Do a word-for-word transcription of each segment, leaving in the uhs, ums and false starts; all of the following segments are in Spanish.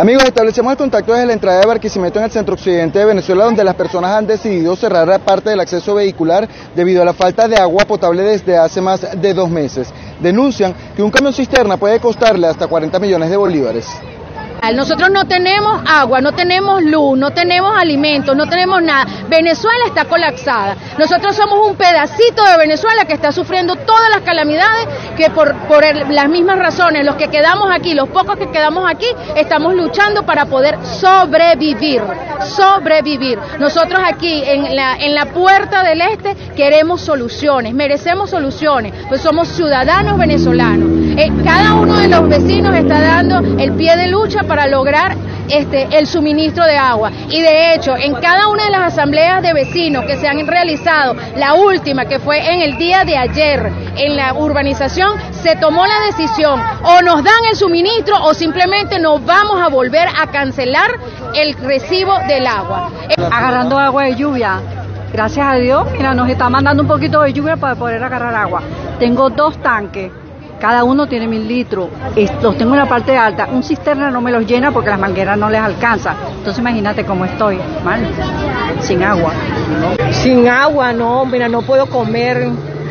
Amigos, establecemos el contacto desde la entrada de Barquisimeto en el centro occidente de Venezuela, donde las personas han decidido cerrar parte del acceso vehicular debido a la falta de agua potable desde hace más de dos meses. Denuncian que un camión cisterna puede costarle hasta cuarenta millones de bolívares. Nosotros no tenemos agua, no tenemos luz, no tenemos alimentos, no tenemos nada. Venezuela está colapsada. Nosotros somos un pedacito de Venezuela que está sufriendo todas las calamidades que por, por el, las mismas razones, los que quedamos aquí, los pocos que quedamos aquí, estamos luchando para poder sobrevivir, sobrevivir. Nosotros aquí en la, en la Puerta del Este queremos soluciones, merecemos soluciones, pues somos ciudadanos venezolanos. Eh, cada uno de los vecinos está dando el pie de lucha para lograr este, el suministro de agua. Y de hecho, en cada una de las asambleas de vecinos que se han realizado, la última que fue en el día de ayer en la urbanización, se tomó la decisión, o nos dan el suministro o simplemente nos vamos a volver a cancelar el recibo del agua. Agarrando agua de lluvia. Gracias a Dios, mira, nos está mandando un poquito de lluvia para poder agarrar agua. Tengo dos tanques. Cada uno tiene mil litros, los tengo en la parte alta, un cisterna no me los llena porque las mangueras no les alcanza, entonces imagínate cómo estoy, mal, sin agua. Sin agua, no, mira, no puedo comer,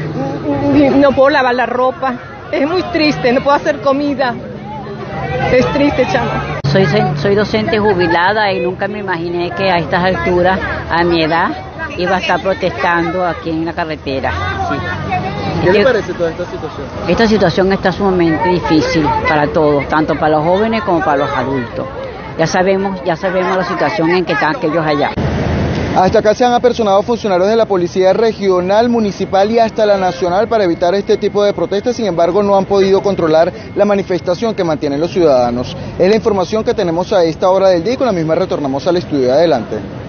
no puedo lavar la ropa, es muy triste, no puedo hacer comida, es triste, chama. Soy, soy docente jubilada y nunca me imaginé que a estas alturas, a mi edad, iba a estar protestando aquí en la carretera. Sí. ¿Qué le parece toda esta situación? Esta situación está sumamente difícil para todos, tanto para los jóvenes como para los adultos. Ya sabemos, ya sabemos la situación en que están aquellos allá. Hasta acá se han apersonado funcionarios de la Policía Regional, Municipal y hasta la Nacional para evitar este tipo de protestas, sin embargo no han podido controlar la manifestación que mantienen los ciudadanos. Es la información que tenemos a esta hora del día y con la misma retornamos al estudio. Adelante.